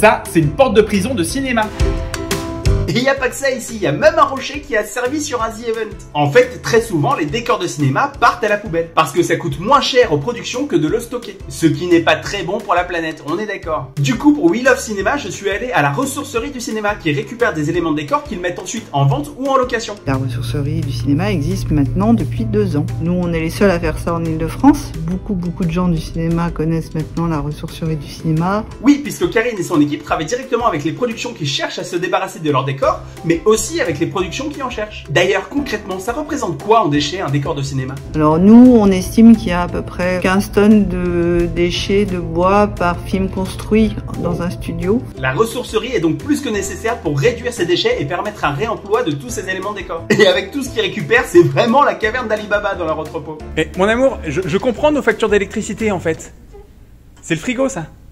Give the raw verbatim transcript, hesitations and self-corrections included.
Ça, c'est une porte de prison de cinéma. Et il n'y a pas que ça ici, il y a même un rocher qui a servi sur un The Event. En fait, très souvent, les décors de cinéma partent à la poubelle, parce que ça coûte moins cher aux productions que de le stocker. Ce qui n'est pas très bon pour la planète, on est d'accord. Du coup, pour We Love Cinéma, je suis allé à la ressourcerie du cinéma, qui récupère des éléments de décor qu'ils mettent ensuite en vente ou en location. La ressourcerie du cinéma existe maintenant depuis deux ans. Nous, on est les seuls à faire ça en Ile-de-France. Beaucoup, beaucoup de gens du cinéma connaissent maintenant la ressourcerie du cinéma. Oui, puisque Karine et son équipe travaillent directement avec les productions qui cherchent à se débarrasser de leur décor, mais aussi avec les productions qui en cherchent. D'ailleurs, concrètement, ça représente quoi en déchets un décor de cinéma? Alors nous, on estime qu'il y a à peu près quinze tonnes de déchets de bois par film construit dans un studio. La ressourcerie est donc plus que nécessaire pour réduire ces déchets et permettre un réemploi de tous ces éléments de décor. Et avec tout ce qu'ils récupèrent, c'est vraiment la caverne d'Ali Baba dans leur entrepôt. Et mon amour, je, je comprends nos factures d'électricité en fait. C'est le frigo ça.